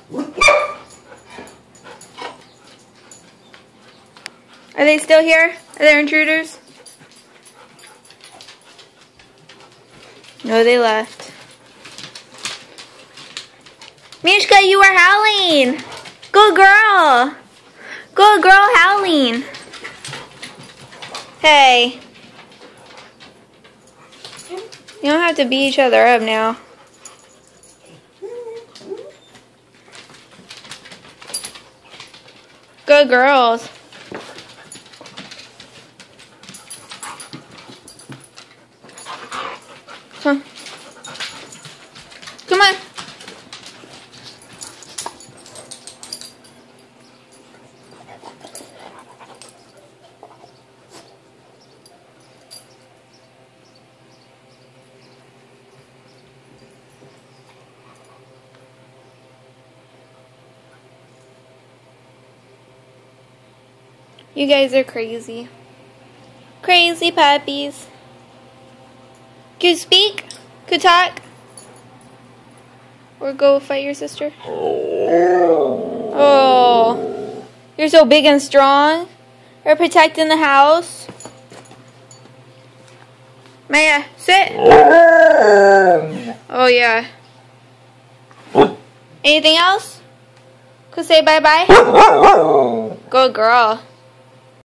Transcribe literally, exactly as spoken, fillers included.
Are they still here? Are there intruders? No, they left. Mishka, you are howling. Good girl. Good girl, howling. Hey. You don't have to beat each other up now. Good girls. Huh. Come on. You guys are crazy. Crazy puppies. Could you speak? Could talk? Or go fight your sister? Oh. You're so big and strong. You're protecting the house. Maya, sit. Oh, yeah. Anything else? Could say bye-bye? Good girl.